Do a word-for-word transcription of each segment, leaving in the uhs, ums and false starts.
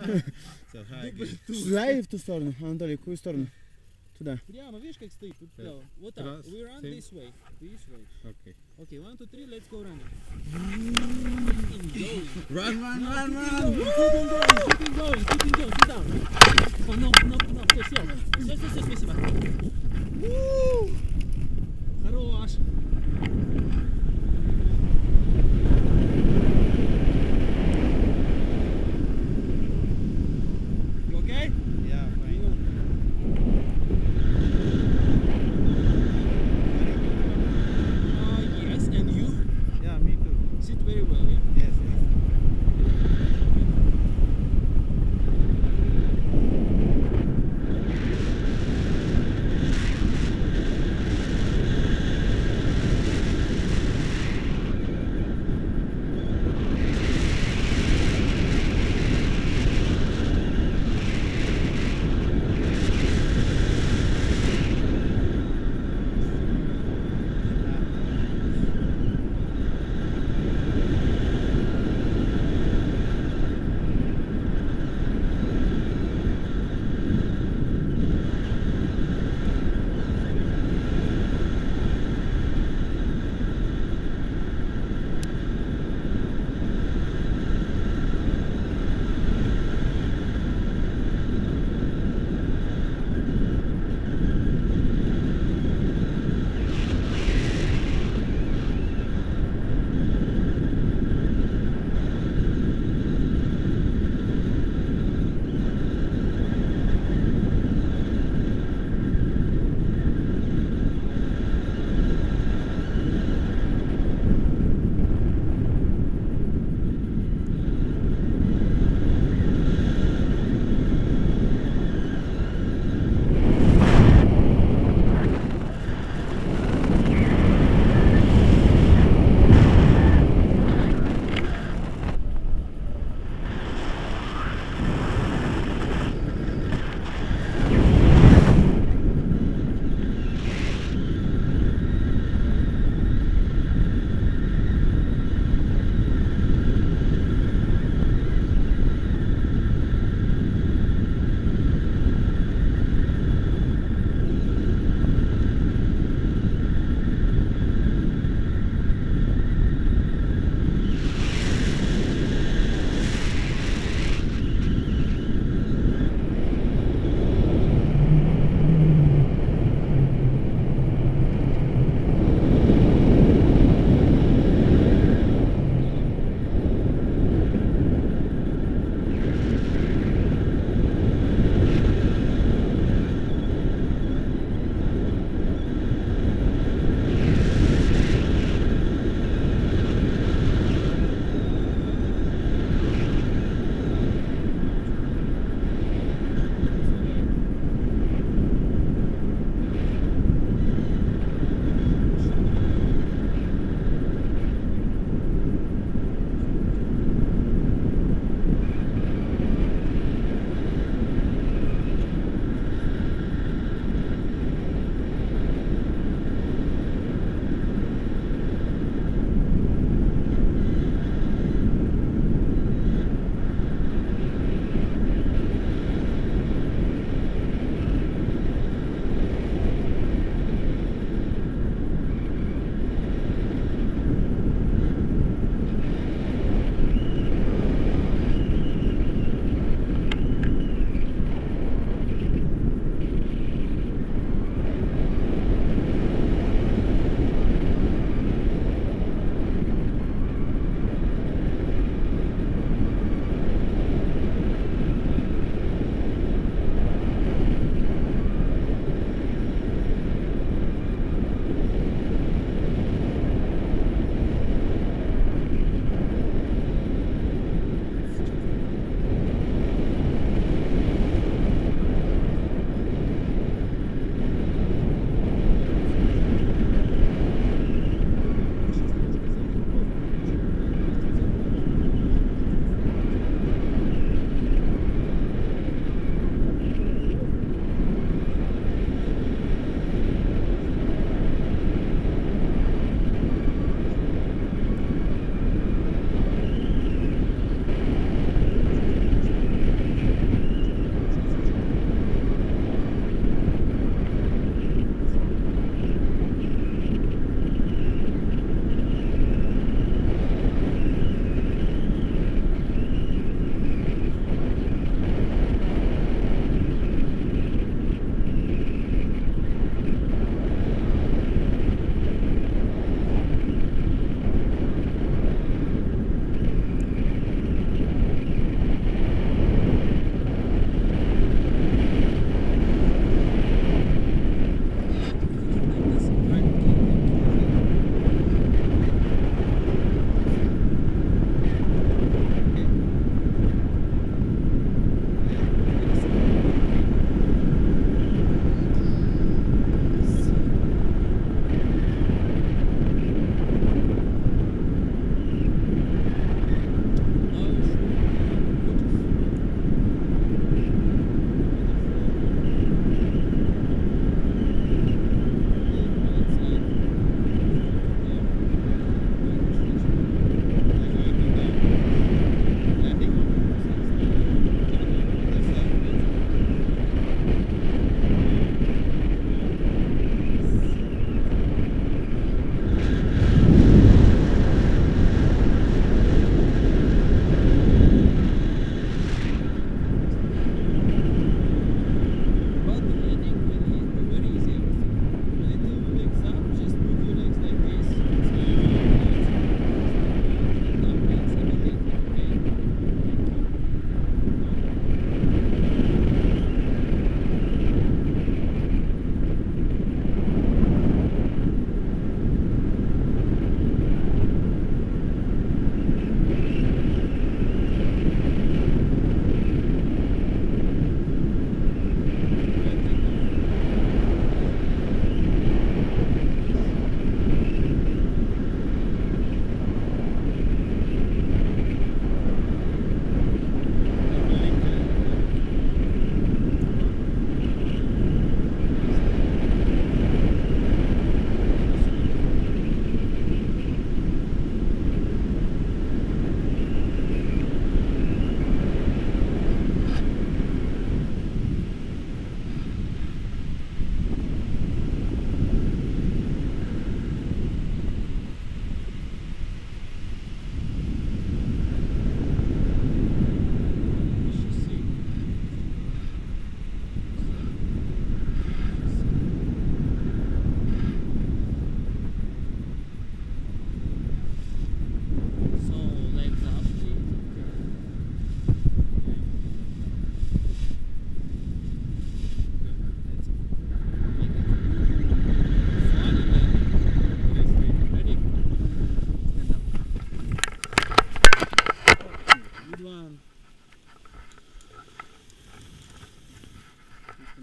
So high. Дай в ту сторону, Анатолий, в какую сторону? Туда. Прямо, видишь, как стоит? Тут вправо. Вот так. Раз, We run семь. this way. This way. Okay. Okay, one, two, three, let's go running. Run, run, run, Keep run! on going, keep on going, keep on going, sit down. Oh, no, no, no, все, сел. Все, все, все, спасибо. Хорош. You okay? Yeah, fine. Uh, yes, and you? Yeah, me too. Sit very well, yeah? Yes, yes.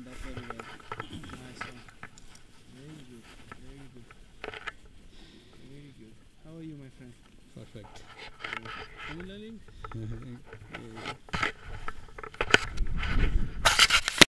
up very well. Nice one. Very good. Very good. Very good. How are you, my friend? Perfect. Are you learning? Yeah.